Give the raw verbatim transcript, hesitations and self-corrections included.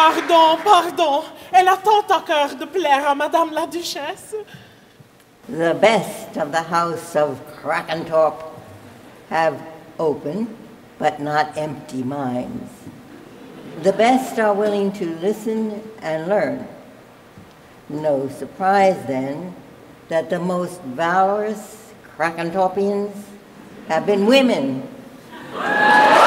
Pardon, pardon. Elle a tant à cœur de plaire à Madame la Duchesse. The best of the house of Krakentorp have open but not empty minds. The best are willing to listen and learn. No surprise, then, that the most valorous Krakentorpians have been women.